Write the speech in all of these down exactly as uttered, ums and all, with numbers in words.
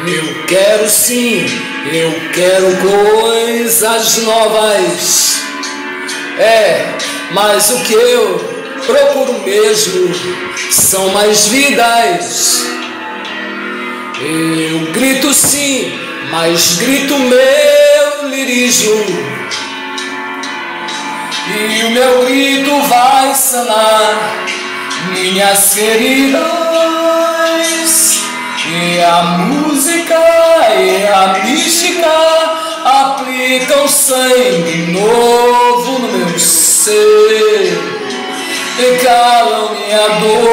Eu quero sim, eu quero coisas novas. É, mas o que eu procuro mesmo são mais vidas. Eu grito sim, mas grito meu lirismo. E o meu grito vai sanar minhas feridas. E a música e a mística aplicam sangue novo no meu ser e calam minha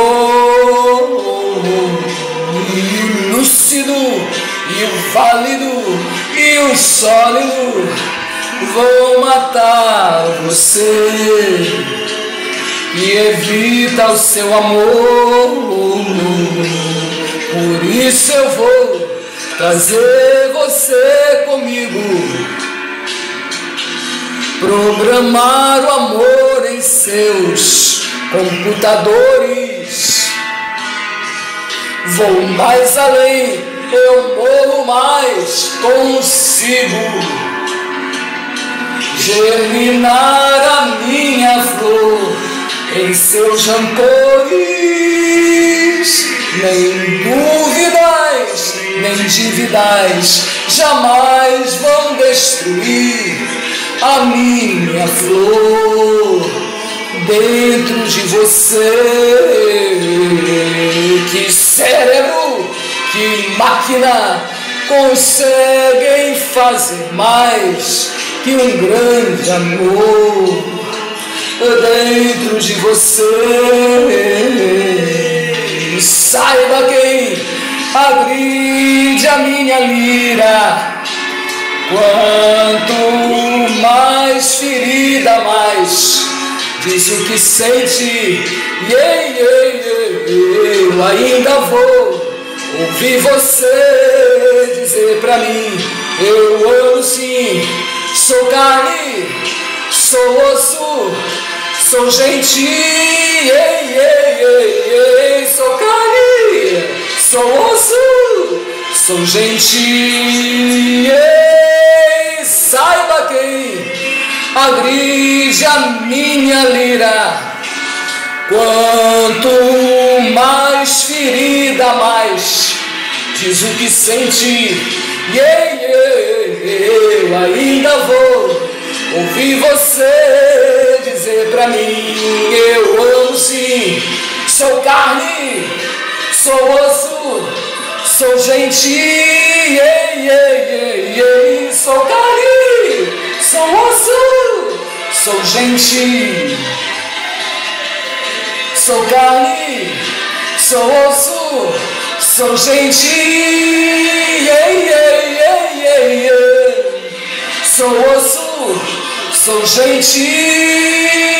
dor. E o lúcido e o válido e o sólido vão matar você e evita o seu amor. Por isso eu vou trazer você comigo, programar o amor em seus computadores. Vou mais além, eu morro mais, consigo germinar a minha flor em seus rancores. Nem dúvidas, nem dívidas jamais vão destruir a minha flor dentro de você. Que cérebro, que máquina conseguem fazer mais que um grande amor dentro de você. Saiba quem agride a minha lira. Quanto mais ferida, mais diz o que sente. Yeah, yeah, yeah. Eu ainda vou ouvir você dizer pra mim: eu amo sim, sou carne, sou osso, sou gente. Yeah, yeah, yeah, yeah. Sou carne, sou osso, sou gente. Yeah. Saiba quem agride a minha lira. Quanto mais ferida, mais diz o que sente. Yeah, yeah, eu ainda vou ouvir você dizer pra mim: eu amo sim, sou carne, sou osso, sou gente. Yeah, yeah, yeah, yeah. Sou carne, sou osso, sou gente. Sou carne, sou osso, sou gente. Yeah, yeah, yeah, yeah, yeah. Sou osso, sou gente.